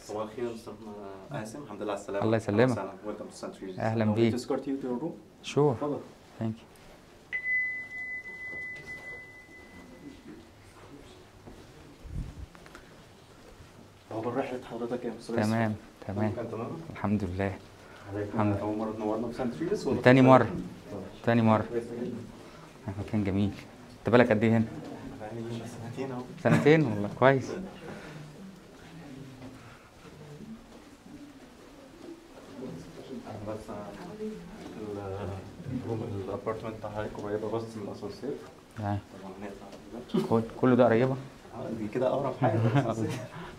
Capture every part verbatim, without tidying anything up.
صباح الخير يا مستر قاسم، الحمد لله على السلامة. الله يسلمك. اهلا بيك. شور. ثانك يو. اخبار رحلة حضرتك ايه يا مستر؟ تمام تمام تمام الحمد لله. الحمد لله. اول مرة تنورنا في سانت تريس ولا تاني مرة؟ تاني مرة. مكان جميل. انت بالك قد ايه هنا؟ سنتين اهو. سنتين والله كويس. بس الروم الابارتمنت بتاع حضرتك قريبة بس من الاسانسير. تمام. طبعا هنطلع كل- كله ده قريبة؟ دي كده اقرب حاجة للأسانسير.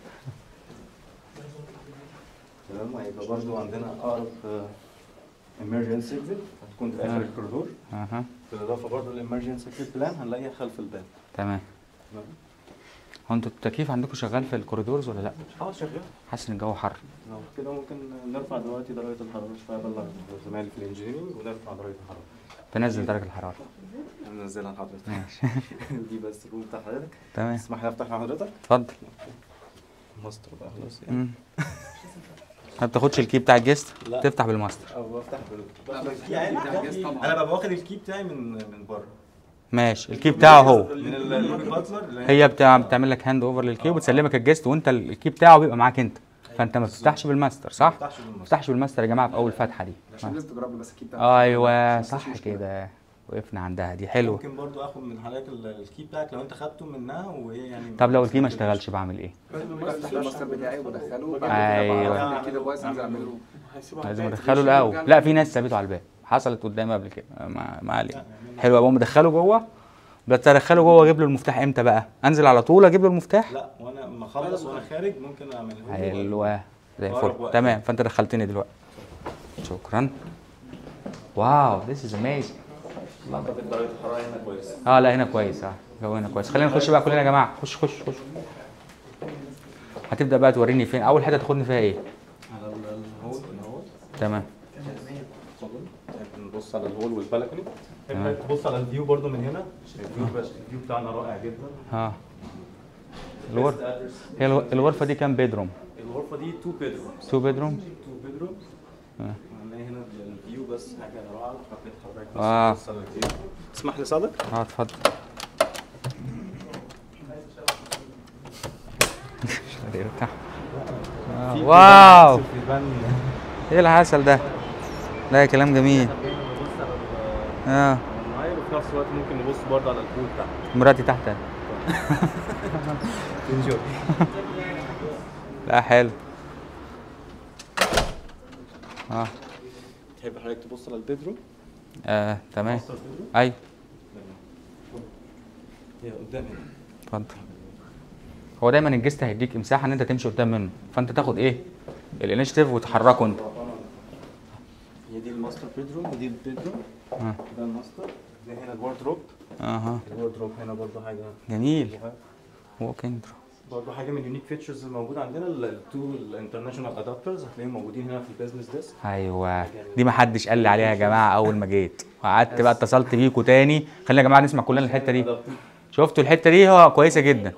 تمام. هيبقى برضه عندنا اقرب emergency exit هتكون في اخر الكوريدور. اها. بالاضافة برضه الامرجنسي exit بلان هنلاقيها خلف الباب. تمام. تمام. هو انتوا التكييف عندكم شغال في الكوريدورز ولا لا؟ اه شغال. حاسس ان الجو حر. لو كده ممكن نرفع دلوقتي درجة الحرارة شوية، ابلغ زمايلي في الانجينيرنج ونرفع درجة الحرارة. تنزل درجة الحرارة. ننزلها لحضرتك. ماشي. دي بس الروم بتاع حضرتك. تمام. تسمح لي افتح لحضرتك؟ اتفضل. ماستر بقى خلاص يعني. مم. ما بتاخدش الكي بتاع الجست؟ لا. تفتح بالماستر. او بفتح بال الكي عادي بتاعي. انا ببقى واخد الكي بتاعي من من بره. ماشي. الكي بتاعه هو. من اللوبي باتلر. هي بتاع بتعمل لك هاند اوفر للكي وبتسلمك الجست وانت الكي بتاعه بيبقى معاك انت. فانت ما بتفتحش بالماستر صح؟ ما بتفتحش بالماستر يا جماعه في اول فتحه دي. عشان الناس تجرب بس الكي بتاعك. ايوه صح كده. وقفنا عندها دي حلوه. ممكن برضو اخد من حضرتك الكي بتاعك لو انت خدته منها وهي يعني. طب لو الكي ما اشتغلش بعمل ايه؟ بفتح الماستر بتاعي وبدخله. ايوه. كده كويس انزل اعمل له. لازم ادخله الاول. لا في ناس سابته على الباب حصلت قدامي قبل كده. ما ما علينا. حلو ابقى مدخله جوه. بس ادخله جوه اجيب له المفتاح امتى بقى؟ انزل على طول اجيب له المفتاح؟ لا وانا لما اخلص وانا خارج ممكن اعمله. حلوه زي الفل. تمام. فانت دخلتني دلوقتي. شكرا. واو ذيس از اميزنج. اعتقد درجه الحراره هنا كويسه. اه لا هنا كويس. اه الجو هنا كويس. خلينا نخش بقى كلنا يا جماعه. خش خش خش. هتبدا بقى توريني فين اول حته تاخدني فيها ايه؟ على الهول والهول. تمام. اتفضل. نبص على الهول والبلكوني. تحب تبص على الفيو برضو من هنا. الفيو الفيو بتاعنا رائع جدا. اه الغرفه هي الغ- الغرفه دي كام بيدروم؟ الغرفه دي تو بيدروم. تو بيدروم. تو بيدروم. اه هنلاقي هنا الفيو بس حاجه روعه. حبيت حضرتك بس آه. تبص على الفيو. تسمح لي صادق؟ اه اتفضل. مش قادر ارتاح. آه. في واو في البان. ايه العسل ده؟ لا كلام جميل. نبص على اه النايل وفي نفس الوقت ممكن نبص برضه على البول تحت. مراتي تحت. انجوي. لا حلو. اه تحب حضرتك تبص على البيدروم؟ اه تمام. ماستر بيدروم؟ ايوه هي قدام هنا. اتفضل. هو دايما الجست هيديك مساحه ان انت تمشي قدام منه فانت تاخد ايه الانيشيتيف وتحركه انت. هي دي الماستر بيدروم ودي البيدروم. اه ده الماستر. ده هنا الواردروب. اها الواردروب هنا برضه حاجه جميل. ووكينج. برضه حاجه من اليونيك فيتشرز الموجوده عندنا التو الانترناشونال ادابترز هتلاقيهم موجودين هنا في البيزنس ديسك. ايوه دي ما حدش قال لي عليها يا جماعه اول ما جيت وقعدت بقى اتصلت بيكوا تاني. خلينا يا جماعه نسمع كلنا الحته دي. شفتوا الحته دي هو كويسه جدا.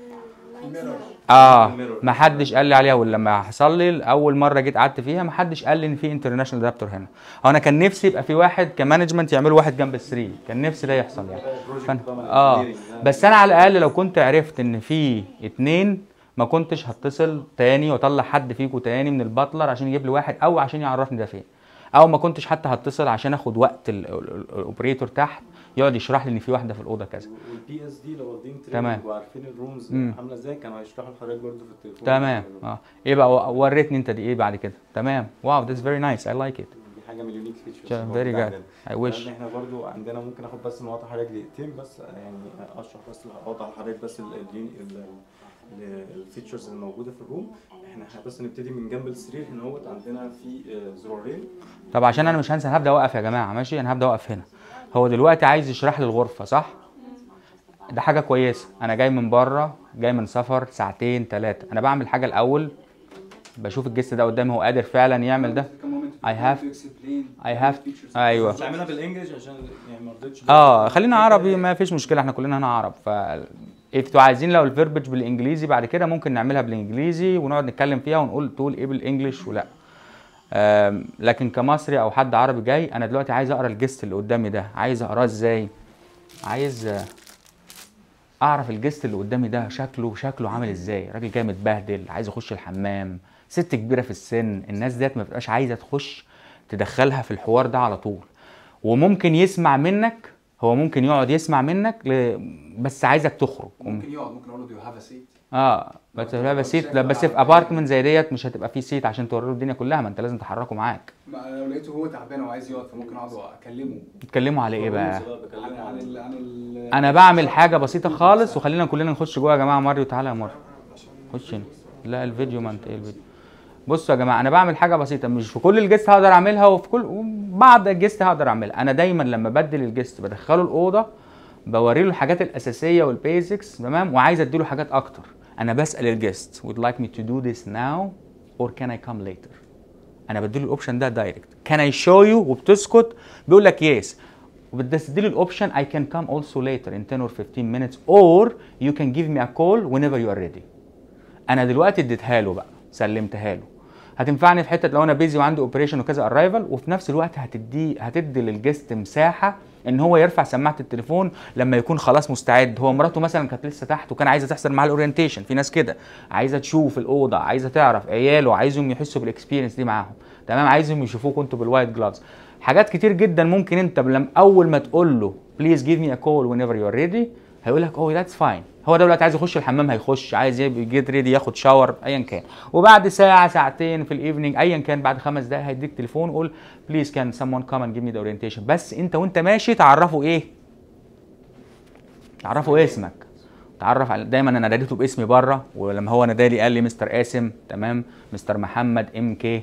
اه ما حدش قال لي عليها ولما حصل لي اول مره جيت قعدت فيها ما حدش قال لي ان في انترناشونال ادابتور هنا. هو انا كان نفسي يبقى في واحد كمانجمنت يعملوا واحد جنب السرير. كان نفسي ده يحصل يعني. فن... اه بس انا على الاقل لو كنت عرفت ان في اتنين ما كنتش هتصل تاني واطلع حد فيكوا تاني من الباتلر عشان يجيب لي واحد او عشان يعرفني ده فين. او ما كنتش حتى هتصل عشان اخد وقت الاوبريتور تحت يقعد يشرح لي ان في واحده في الاوضه كذا. والبي اس دي لو واخدين تمام. تريننج وعارفين الرومز مم. عامله ازاي كانوا هيشرحوا لحضرتك برضه في التليفون. تمام. اه ايه بقى وريتني انت دي ايه بعد كده. تمام. واو ذاتس فيري نايس اي لايك ات. دي حاجه من اليونيك فيتشرز. فيري جود اي ويش. احنا برضه عندنا ممكن اخد بس مقاطع حضرتك دقيقتين بس يعني اشرح بس اوضح لحضرتك بس الفيتشرز اللي موجوده في الروم. احنا بس نبتدي من جنب السرير هنا اهوت عندنا في زرارين. طب عشان انا مش هنسى هبدا اوقف يا جماعه ماشي. انا هبدا اوقف هنا. هو دلوقتي عايز يشرح لي الغرفه صح؟ ده حاجه كويسه. انا جاي من بره جاي من سفر ساعتين ثلاثه. انا بعمل حاجه الاول بشوف الجست ده قدامي هو قادر فعلا يعمل ده. I have I have ايوه بتعملها بالانجلش عشان يعني ما رضيتش. اه خلينا عربي ما فيش مشكله احنا كلنا هنا عرب. ف انتوا عايزين لو الفيربج بالانجليزي بعد كده ممكن نعملها بالانجليزي ونقعد نتكلم فيها ونقول تقول ايه بالانجلش ولا. لكن كمصري او حد عربي جاي، انا دلوقتي عايز اقرا الجست اللي قدامي ده، عايز اقراه ازاي؟ عايز اعرف الجست اللي قدامي ده شكله شكله عامل ازاي، راجل جاي متبهدل عايز يخش الحمام، ست كبيره في السن، الناس ديت ما بتبقاش عايزه تخش تدخلها في الحوار ده على طول. وممكن يسمع منك، هو ممكن يقعد يسمع منك ل... بس عايزك تخرج. ممكن يقعد، ممكن اقول له دو يو هاف ا سيت. اه بس لو سيت، بس في ابارتمنت زي ديت مش هتبقى فيه سيت عشان توري له الدنيا كلها، ما انت لازم تحركه معاك. لو لقيته هو تعبان وعايز يقعد فممكن اقعد اكلمه. تتكلموا على ايه بقى؟ عن عن ال عن ال انا بعمل حاجه بسيطه خالص، وخلينا كلنا نخش جوه يا جماعه. ماريو تعالى يا ماريو خش هنا. لا الفيديو، ما انت ايه الفيديو. بصوا يا جماعه، انا بعمل حاجه بسيطه، مش في كل الجست هقدر اعملها، وفي كل بعض الجست هقدر اعملها. انا دايما لما بدل الجست بدخله الاوضه، بوري له الحاجات الاساسيه والبيزكس، تمام، وعايز اديله حاجات اكتر. انا بسال الجست would like me to do this now or can I come later. انا بديله الاوبشن ده دايركت. can I show you وبتسكت بيقول لك يس، وبتديله الاوبشن I can come also later in ten or fifteen minutes or you can give me a call whenever you are ready. انا دلوقتي اديتها له بقى، سلمتها له، هتنفعني في حته لو انا بيزي وعندي اوبريشن وكذا ارايفل، وفي نفس الوقت هتدي هتدي للجست مساحه ان هو يرفع سماعه التليفون لما يكون خلاص مستعد. هو مراته مثلا كانت لسه تحت وكان عايزه تحصل معاها الاورينتيشن، في ناس كده عايزه تشوف الاوضه، عايزه تعرف عياله، عايزهم يحسوا بالاكسبيرينس دي معاهم، تمام، عايزهم يشوفوكوا انتوا بالوايت جلافز. حاجات كتير جدا ممكن انت لما اول ما تقول له بليز جيف مي ا كول وين ايفر يو ار ريدي، هيقول لك اوه ذاتس فاين. هو دلوقتي عايز يخش الحمام هيخش، عايز يجيت ريدي ياخد شاور ايا كان، وبعد ساعه ساعتين في الايفنينج ايا كان بعد خمس دقائق هيديك تليفون وقول بليز كان سمون كام اند جيف مي ذا اورينتيشن. بس انت وانت ماشي تعرفه ايه؟ تعرفه اسمك، تعرف على دايما انا ناديته باسمي بره، ولما هو نادالي قال لي مستر قاسم، تمام، مستر محمد ام كي.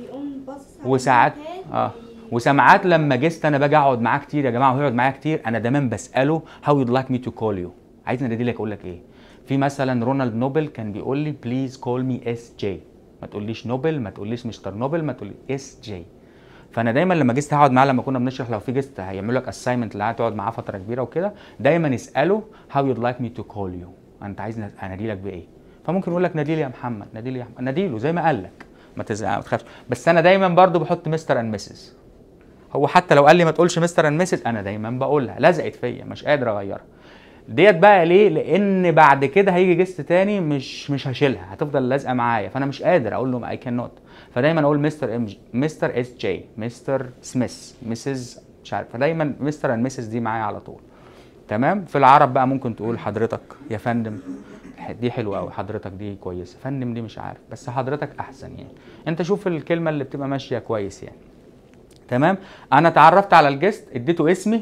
وساعات اه وساعات لما جست انا باجي اقعد معاه كتير يا جماعه، ويقعد معايا كتير، انا دايما بساله هاو يود لايك مي تو كول يو، عايز انادي لك اقول لك ايه. في مثلا رونالد نوبل كان بيقول لي بليز كول مي اس جي، ما تقوليش نوبل، ما تقوليش مستر نوبل، ما تقولي اس جي. فانا دايما لما جست هقعد معاه، لما كنا بنشرح لو في جست هيعمل لك اساينمنت اللي هتقعد معاه فتره كبيره وكده، دايما اساله هاو يود لايك مي تو كول يو، انت عايز انادي لك بايه؟ فممكن يقول لك نادي لي يا محمد، نادي لي يا احمد، نادي له زي ما قال لك، ما تخافش. بس انا دايما برضو بحط مستر اند مسز. هو حتى لو قال لي ما تقولش مستر اند مسز، انا دايما بقولها، لزقت فيا مش قادر اغيرها ديت بقى. ليه؟ لان بعد كده هيجي جست تاني مش مش هشيلها، هتفضل لازقه معايا، فانا مش قادر اقول له اي كان نوت. فدايما اقول مستر ام جي، مستر اس جي، مستر سميث، مسز مش عارف، فدايما مستر اند مسز دي معايا على طول، تمام. في العرب بقى ممكن تقول حضرتك، يا فندم، دي حلوه قوي، حضرتك دي كويسه، فندم دي مش عارف، بس حضرتك احسن يعني. انت شوف الكلمه اللي بتبقى ماشيه كويس يعني، تمام. انا اتعرفت على الجست، اديته اسمي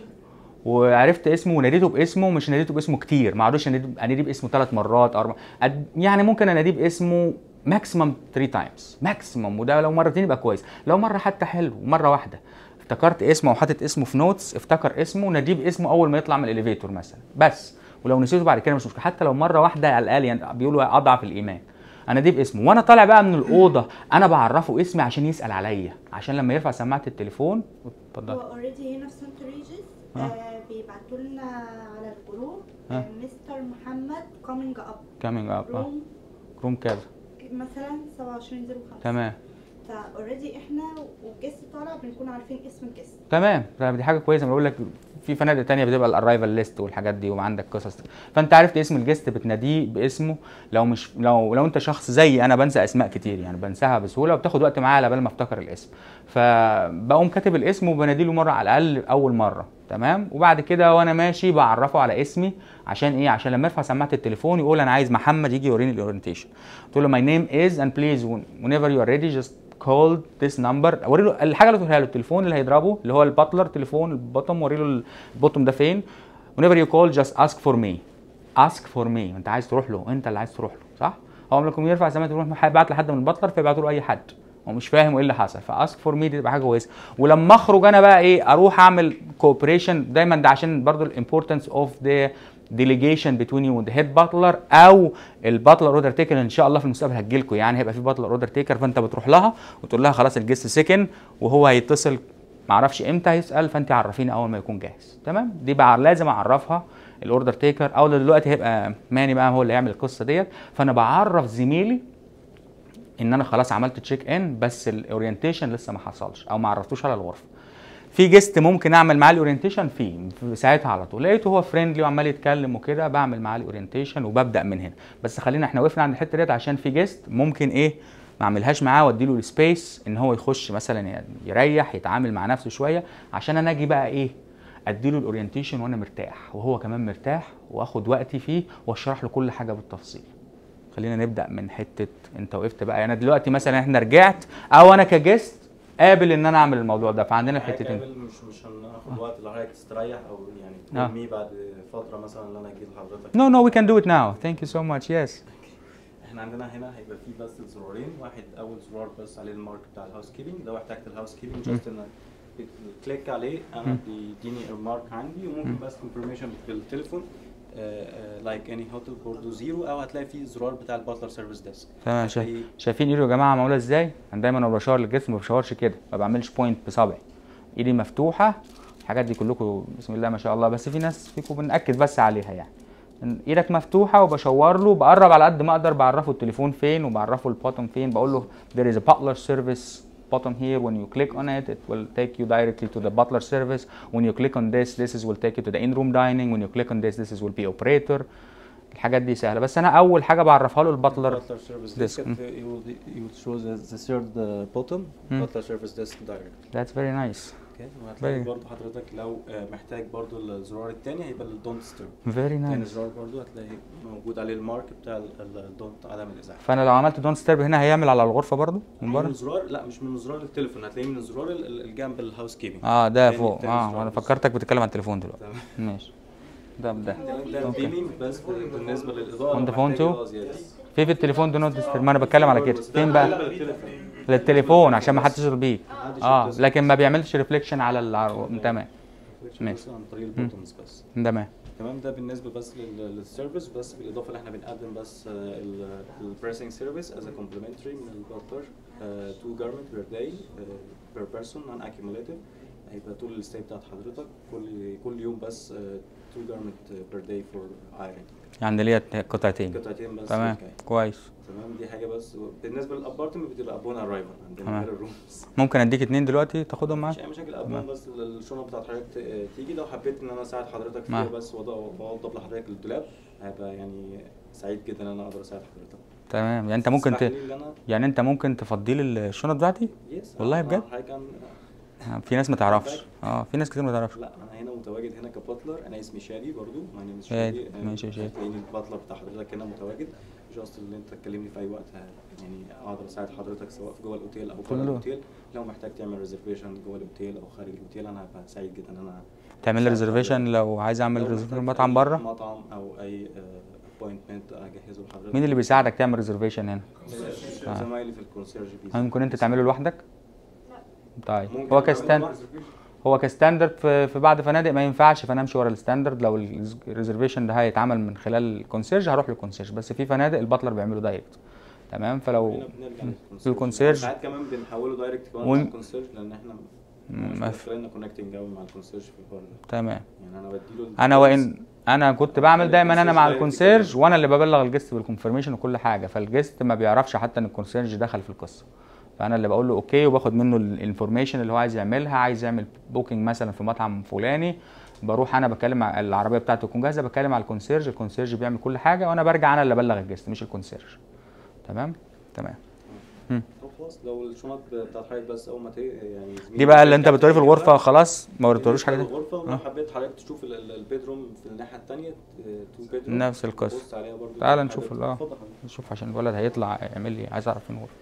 وعرفت اسمه وناديته باسمه، مش ناديته باسمه كتير، ما اقعدش اناديه باسمه ثلاث مرات او يعني ممكن اناديه باسمه ماكسيمم ثلاثة تايمز ماكسيمم، وده لو مرتين يبقى كويس، لو مره حتى حلو، مره واحده افتكرت اسمه وحاطط اسمه في نوتس، افتكر اسمه، ناديه باسمه اول ما يطلع من الاليفيتور مثلا بس، ولو نسيته بعد كده مش مشكله، حتى لو مره واحده على الاقل، يعني بيقولوا اضعف الايمان. انا دي باسمه، وانا طالع بقى من الاوضه انا بعرفه اسمي عشان يسال عليا، عشان لما يرفع سماعه التليفون. اتفضل. هو اوريدي هنا في سنت ريجيس بيبعتوا لنا على الجروب مستر محمد كومينج اب كومينج اب روم روم كذا مثلا سبعة وعشرين صفر خمسة، تمام. فاوريدي احنا والجست طالع بنكون عارفين اسم الجست، تمام. دي حاجه كويسه، بقول لك في فنادق تانية بتبقى الارايفل ليست والحاجات دي، وعندك قصص، فانت عرفت اسم الجست بتناديه باسمه. لو مش لو لو انت شخص زي انا بنسى اسماء كتير، يعني بنساها بسهوله وبتاخد وقت معايا على بال ما افتكر الاسم، فبقوم كاتب الاسم وبنادي له مره على الاقل اول مره، تمام. وبعد كده وانا ماشي بعرفه على اسمي، عشان ايه؟ عشان لما يرفع سماعه التليفون يقول انا عايز محمد يجي يوريني الاورينتيشن. تقول له ماي نيم از اند بليز whenever you are ready just call this number. اوري له الحاجه اللي تقولها له، التليفون اللي هيضربه اللي هو الباتلر تليفون البوتوم، وري له البوتوم ده فين. whenever you call just ask for me ask for me، انت عايز تروح له، انت اللي عايز تروح له، صح؟ هو لما يرفع سماعه التليفون هيبعت لحد من الباتلر فيبعتوا له اي حد، هو مش فاهم ايه اللي حصل، فاسك فور مي دي تبقى حاجه كويسه. ولما اخرج انا بقى ايه، اروح اعمل كوبريشن دايما، ده عشان برضو الامبورتنس اوف ذا ديليجيشن بتوين يو ذا هيد باتلر او الباتلر اوردر تيكر. ان شاء الله في المستقبل هتجي لكم، يعني هيبقى في باتلر اوردر تيكر، فانت بتروح لها وتقول لها خلاص الجست سكن، وهو هيتصل معرفش امتى هيسال، فانت عرفيني اول ما يكون جاهز، تمام. دي بقى لازم اعرفها الاوردر تيكر، او دلوقتي هيبقى ماني بقى هو اللي يعمل القصه ديت. فانا بعرف زميلي ان انا خلاص عملت تشيك ان، بس الاورينتيشن لسه ما حصلش او ما عرفتوش على الغرفه. في جيست ممكن اعمل معاه الاورينتيشن فيه ساعتها على طول، لقيته هو فريندلي وعمال يتكلم وكده، بعمل معاه الاورينتيشن وببدا من هنا. بس خلينا احنا وقفنا عند الحته ديت عشان في جيست ممكن ايه ما اعملهاش معاه وادي له السبيس ان هو يخش مثلا يعني يريح يتعامل مع نفسه شويه، عشان انا اجي بقى ايه ادي له الاورينتيشن وانا مرتاح وهو كمان مرتاح، واخد وقتي فيه واشرح له كل حاجه بالتفصيل. خلينا نبدا من حته انت وقفت بقى. يعني دلوقتي مثلا احنا رجعت او انا كجست قابل ان انا اعمل الموضوع ده، فعندنا الحتتين. مش مش هناخد وقت لو حضرتك تستريح او يعني آه. تقول مي بعد فتره مثلا اللي انا اجي لحضرتك. No no we can do it now. Thank you so much. Yes. احنا عندنا هنا هيبقى فيه بس زرارين، واحد اول زرار بس عليه المارك بتاع الهاوس كيبنج، ده محتاج الهاوس كيبنج جاست ان كليك عليه انا بيديني المارك عندي، وممكن بس انفورميشن في التليفون لايك اني هوتل برضه زيرو، او هتلاقي فيه الزرار بتاع الباتلر سيرفيس ديسك. تمام. شايف شايفين ايده يا جماعه معموله ازاي؟ انا دايما وانا بشاور للجسم ما بشاورش كده، ما بعملش بوينت بصبعي، ايدي مفتوحه. الحاجات دي كلكم بسم الله ما شاء الله، بس في ناس فيكم بنأكد بس عليها يعني. ايدك مفتوحه وبشاور له، بقرب على قد ما اقدر، بعرفه التليفون فين وبعرفه البوتوم فين، بقول له there is a butler service button here, when you click on it it will take you directly to the butler service, when you click on this this is will take you to the in room dining, when you click on this this is will be operator. الحاجات دي سهله، بس انا اول حاجه بعرفها له الباتلر ديسك. you will show the third bottom butler service desk direct. That's very nice. وهتلاقي برضه حضرتك لو محتاج برضه الزرار الثاني هيبقى الدونت ستير. Very تاني nice. زرار برضه هتلاقي موجود عليه المارك بتاع الدونت عدم الازعاج. فانا لو عملت دونت ستيرب هنا هيعمل على الغرفه برضه من من بره؟ الزرار لا مش من زرار التليفون، هتلاقيه من الزرار الجنب الهاوس كيبنج. اه ده تاني- فوق. تاني اه زرار انا بس. فكرتك بتتكلم عن التليفون دلوقتي. تمام. ماشي. ده ده ده الديمينج بس بالنسبه للاضاءه. On the لو phone محتاج too؟ إضاءة زيادة. في في التليفون دو نوت ديسترب، ما انا بتكلم على كده. بس ده فين بقى؟ بالنسبة للتليفون. للتليفون عشان ما حدش يشرب بيه. محدش اه يتصل. لكن ما بيعملش ريفليكشن على العرو... تمام. ماشي. بس عن طريق البوتونز بس. تمام. تمام. ده بالنسبه بس لل- للسيرفيس، بس بالاضافه اللي احنا بنقدم بس البريسنج سيرفيس از كومبلمنتري من الباتلر تو جارمنت بير داي بير بيرسون نون اكيوميليتيف. هيبقى طول الستي بتاعت حضرتك كل كل يوم بس تو جارمنت بير داي فور ايرون. يعني ليا قطعتين. قطعتين بس. تمام للكاية. كويس. تمام. دي حاجه بس. بالنسبه للابارتمنت بتبقى ابون ارايفل عندنا تمام. غير الرومز. ممكن اديك اتنين دلوقتي تاخدهم معاك؟ مش اي مشاكل. ابون بس الشنط بتاعت حضرتك ت- تيجي لو حبيت ان انا اساعد حضرتك فيها نعم. بس وأض- واوضب لحضرتك الدولاب، هيبقى يعني سعيد جدا ان انا اقدر اساعد حضرتك. تمام. يعني انت ممكن ت... تسمح لي إن أنا- يعني انت ممكن تفضي لي الشنط بتاعتي؟ يس. والله أنا بجد؟ حضرتك أنا- آه، في ناس ما تعرفش. اه في ناس كتير ما تعرفش. لا انا هنا متواجد هنا كباتلر. انا اسمي شادي برضو. ماي نيم شادي. ماشي يا شادي. هتلاقيني الباتلر بتاع حضرتك هنا متواجد. جاست اللي انت تكلمني في اي وقت ه- يعني اقدر اساعد حضرتك سواء في جوه الاوتيل او بره كله. الاوتيل. لو محتاج تعمل ريزرفيشن جوه الاوتيل او خارج الاوتيل انا هبقى سعيد جدا ان انا تعمل لي أساعد ريزرفيشن حضرتك. لو عايز اعمل لو ريزرفيشن محتاج مطعم أي بره؟ مطعم او اي ابوينتمنت اجهزه لحضرتك. مين اللي بيساعدك تعمل ريزرفيشن هنا؟ آه. زمايلي في الكونسيرج بيس. هل ممكن انت تعمله لوحدك؟ طيب ممكن هو أعمله كستاند لوحدي. هو كستاندرد في في بعض فنادق ما ينفعش، فانا امشي ورا الستاندرد. لو الريزرفيشن ده هيتعمل من خلال الكونسيرج هروح للكونسيرج، بس في فنادق الباتلر بيعمله دايركت. تمام. فلو هنا بنرجع للكونسيرج. للكونسيرج. ساعات كمان بنحوله دايركت كمان ون- مع الكونسيرج لان احنا ما مش في- خلينا كونكتنج قوي مع الكونسيرج في الحوار ده. تمام. يعني انا بديله انا وان انا كنت بعمل دايما انا مع الكونسيرج الكونسيرج وانا اللي ببلغ الجست بالكونفirmation وكل حاجه، فالجست ما بيعرفش حتى ان الكونسيرج دخل في القصه. فانا اللي بقول له اوكي وباخد منه الانفورميشن اللي هو عايز يعملها. عايز يعمل بوكينج مثلا في مطعم فلاني، بروح انا بكلم ع- العربيه بتاعته تكون جاهزه، بكلم على الكونسيرج، الكونسيرج بيعمل كل حاجه وانا برجع انا اللي ابلغ الجست مش الكونسيرج. تمام تمام. طب خلاص لو الشنط بتاعت حضرتك بس اول ما ت- يعني زميلي دي بقى اللي انت بتاعت بتوريه في حضرتك الغرفه بقى، خلاص ما وريتولوش حاجه بالنسبة تانية؟ للغرفه ولو آه. حبيت حضرتك تشوف ال- ال- البيدروم في الناحيه الثانيه تو بيدروم نفس القصة. بص عليها برضو. تعال لو نشوف حابب. اه اتفضل حضرتك. نشوف عشان الولد هيطلع يعمل لي، عايز اعرف فين الغرفه.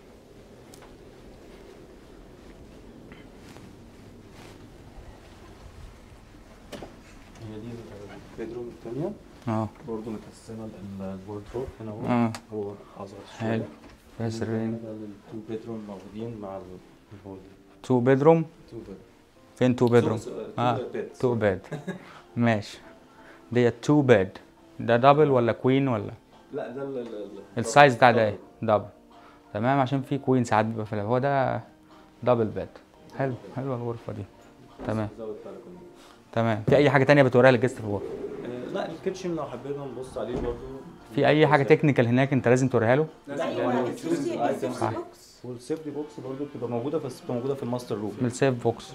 هي دي البيدروم الثانيه اه برضه متقسمه الوردروب هنا اهو. اه هو اصغر شويه. حلو. فيها سريرين. التو بيدروم موجودين مع الهول. تو بيدروم. تو بيدروم. فين تو بيدروم؟ اه اه تو بيد. ماشي. ديت تو بيد. ده دبل ولا كوين ولا؟ لا ده ال- ال- ال- السايز بتاع ده ايه؟ دبل. تمام. عشان في كوين ساعات بيبقى في ال- هو ده دبل بيد. حلو حلوه الغرفه دي. تمام زود بالكوني. تمام. في اي حاجه تانية بتوريها للجست في الغرفه؟ آه، لا الكيتشن لو حبينا نبص عليه برضه في اي حاجه تكنيكال هناك انت لازم توريها له؟ ايوه السيفتي السيفتي بوكس والسيفتي بوكس برضه بتبقى موجوده بس بتبقى موجوده في الماستر روم. من السيف بوكس.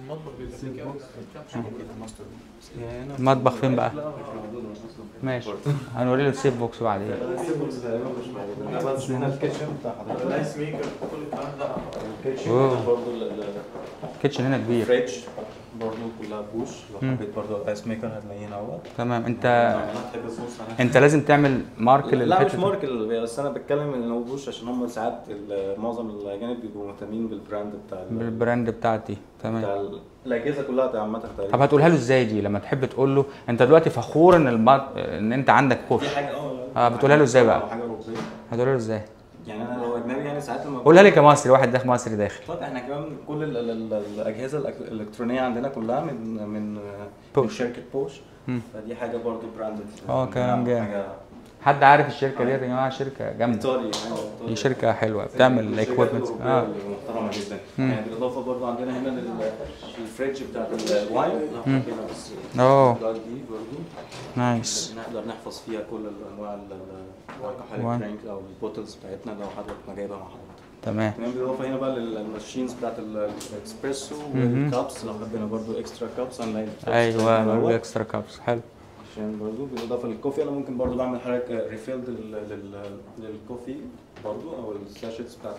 يعني المطبخ فين بقى؟ ماشي هنوري له السيف بوكس بعدين. السيف بوكس تقريبا مش موجود. بس هنا الكيتشن بتاع حضرتك. الايس ميكر كل الكلام ده. الكيتشن واو. هنا برضه ال- ال- الكيتشن هنا كبير. الفريج برضه كلها بوش. لو مم. حبيت برضه الايس ميكر هتلاقيه هنا اهوت. تمام انت تحب تبص على انت لازم تعمل مارك لا مش للحته. مارك بس انا بتكلم ان هو بوش عشان هم ساعات ال- معظم الاجانب بيبقوا مهتمين بالبراند بتاع ال- بالبراند بتاعتي تمام. بتاع ال- الاجهزه كلها عامه تقريبا. طب هتقولها له ازاي دي لما تحب تقول له انت دلوقتي فخور ان المط... ان انت عندك دي كوفي؟ حاجه اه اه بتقولها له ازاي بقى؟ حاجه اوروبيه. هتقولها له ازاي؟ يعني انا لو اجنبي يعني ساعات لما قولها لي كمصري، واحد داخل مصري داخل. طب احنا كمان كل ال ال ال الاجهزه الأك- الالكترونيه عندنا كلها من من من بوش. شركه بوش. مم. فدي حاجه برضو براندد. اه كلام جامد. حاجه حد عارف الشركه دي يا جماعه؟ شركه جامده. ايطالي يعني دي شركه حلوه بتعمل اكويبمنت. اه محترمه جدا. مم. يعني بالاضافه برضو عندنا هنا لل- الفريدج بتاعت الواين لو مم. حبينا بس اوه الدار دي برضو نايس. نقدر نحفظ فيها كل الانواع ال- ال- الكحول واين. درينك او البوتلز بتاعتنا لو حضرتك ما جايبها مع حضرتك. تمام. كمان بالاضافه هنا بقى للماشينز بتاعت الاكسبريسو مهم. والكابس لو حبينا برضو اكسترا كابس هنلاقي الكابس ايوه بتاعتنا برضه دوت. اكسترا كابس حلو. عشان برضو بالاضافه للكوفي انا ممكن برضو بعمل حضرتك ريفيلد للكوفي برضو او الساشيتس بتاعت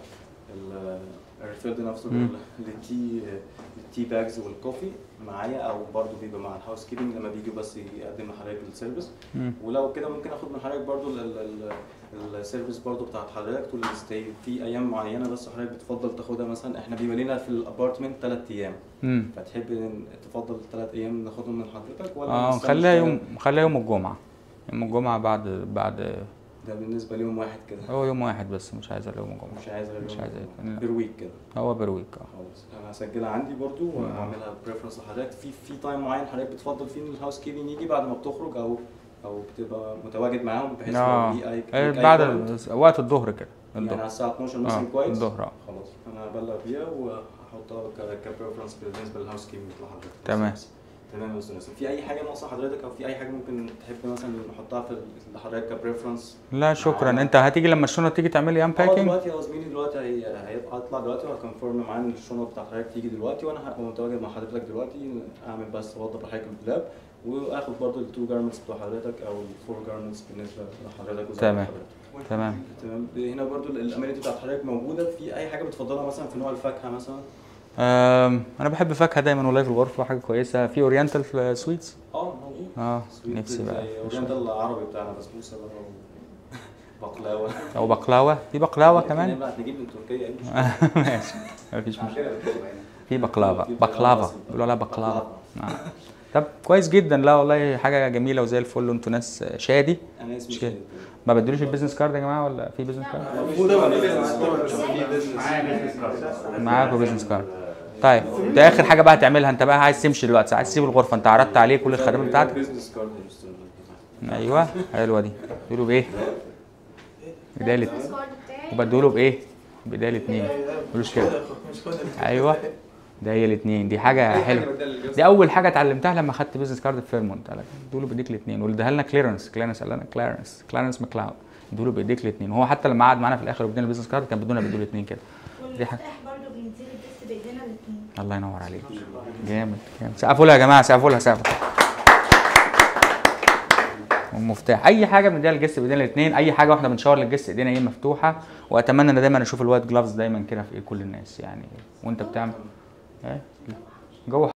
الريفيلد نفسه مم. للتي التي باجز والكوفي معايا او برضو بيبقى مع الهاوس كيبنج لما بيجوا بس يقدم لحضرتك السيرفيس. مم. ولو كده ممكن اخد من حضرتك برضو ال- ال- ال- السيرفيس برضو بتاعت حضرتك طول الستي في ايام معينه بس حضرتك بتفضل تاخدها مثلا احنا بيبقى لنا في الابارتمنت ثلاث ايام امم فتحب إن تفضل ثلاث ايام ناخدهم من حضرتك ولا اه نستنى خليها شوية؟ يوم خليها يوم الجمعه. يوم الجمعه بعد بعد ده بالنسبه ليوم واحد كده هو يوم واحد بس مش عايز يوم الجمعه. مش عايز غير مش يوم عايز واحد. لا. بير ويك كده هو برويك اه. خلاص انا هسجلها عندي برضو واعملها بريفرنس لحضرتك في في تايم معين حضرتك بتفضل فيه ان الهاوس كيبنج يجي بعد ما بتخرج او او بتبقى متواجد معاهم بحيث اه لو في اي إيه ليك أي بعد comment. ال- وقت الظهر كده يعني على الظهر. الساعه اتناشر اه مثلا كويس الظهر اه خلاص انا هبلغ بيها وهحطها كبريفرنس بالنسبه للهاوس كيبنج لحضرتك. تمام. تمام يا استاذ ناصر في اي حاجه ناقصه حضرتك او في اي حاجه ممكن تحب مثلا نحطها في لحضرتك كبريفرنس؟ لا شكرا. انت هتيجي لما الشنطه تيجي تعمل لي اه امباكينج؟ دلوقتي يا زميلي دلوقتي هي- هيبقى هطلع دلوقتي وهكونفيرم معاه ان الشنط بتاعت حضرتك تيجي دلوقتي وانا هبقى متواجد مع حضرتك دلوقتي اعمل بس اوضب لحضرتك الدولاب واخد برضو التو جارمنتس بتوع حضرتك او الفور جارمنتس بالنسبه لحضرتك وزي تمام. حضرتك. تمام. تمام هنا برضو الامانيتي بتاعت حضرتك موجوده في اي حاجه بتفضلها مثلا في نوع الفاكهه مثلا؟ أم، انا بحب فاكهه دايما والله في الغرفه حاجه كويسه. في اورينتال سويتس اه موجود اه سويت نفسي بقى زي اورينتال العربي بتاعنا بسبوسه بقى و- بقلاوه او بقلاوه. في بقلاوه كمان. لا نجيب من تركيا ايه المشكله؟ ماشي مفيش مشكله. في بقلاوه بقلاوه بيقولوا عليها بقلاوه. آه. طب كويس جدا. لا والله حاجه جميله وزي الفل وانتوا ناس شادي. انا اسمي مش كده. شادي. ما بدلوش البيزنس كارد يا جماعه ولا في بيزنس كارد؟ المفروض طبعا معاكوا بيزنس كارد. طيب ده اخر حاجه بقى هتعملها انت بقى عايز تمشي دلوقتي عايز تسيب الغرفه انت عرضت عليه كل الخدمات بتاعتك. بزنس كارد يا أستاذ. ايوه حلوه دي. تقولوا بايه؟ بدايه البيزنس كارد بتاعي وبدوله بايه؟ بدايه الاثنين. ما تقولوش كده. ايوه ده هي الاثنين. دي حاجه حلوه. دي اول حاجه اتعلمتها لما خدت بيزنس كارد في فيرمونت. قال لك ادوله بايديك الاثنين واللي اداها لنا كليرنس كليرنس قال لنا كليرنس كليرنس ماكلاود ادوله بايديك الاثنين. وهو حتى لما قعد معانا في الاخر وادينا البيزنس كارد كان بدونا بيدوله الاثنين كده. دي حاجه. والمفتاح برضه بندير الدست بايدينا الاثنين. الله ينور عليك. جامد جامد. سقفوا لها يا جماعه سقفوا لها سقفوا. والمفتاح اي حاجه بنديها للجست بايدينا الاثنين. اي حاجه واحنا بنشاور للجست ايدينا ايه مفتوحه. واتمنى ان دايما اشوف الوايت جلافز دايما كده في ايد كل الناس يعني وانت بتعمل ايه جوه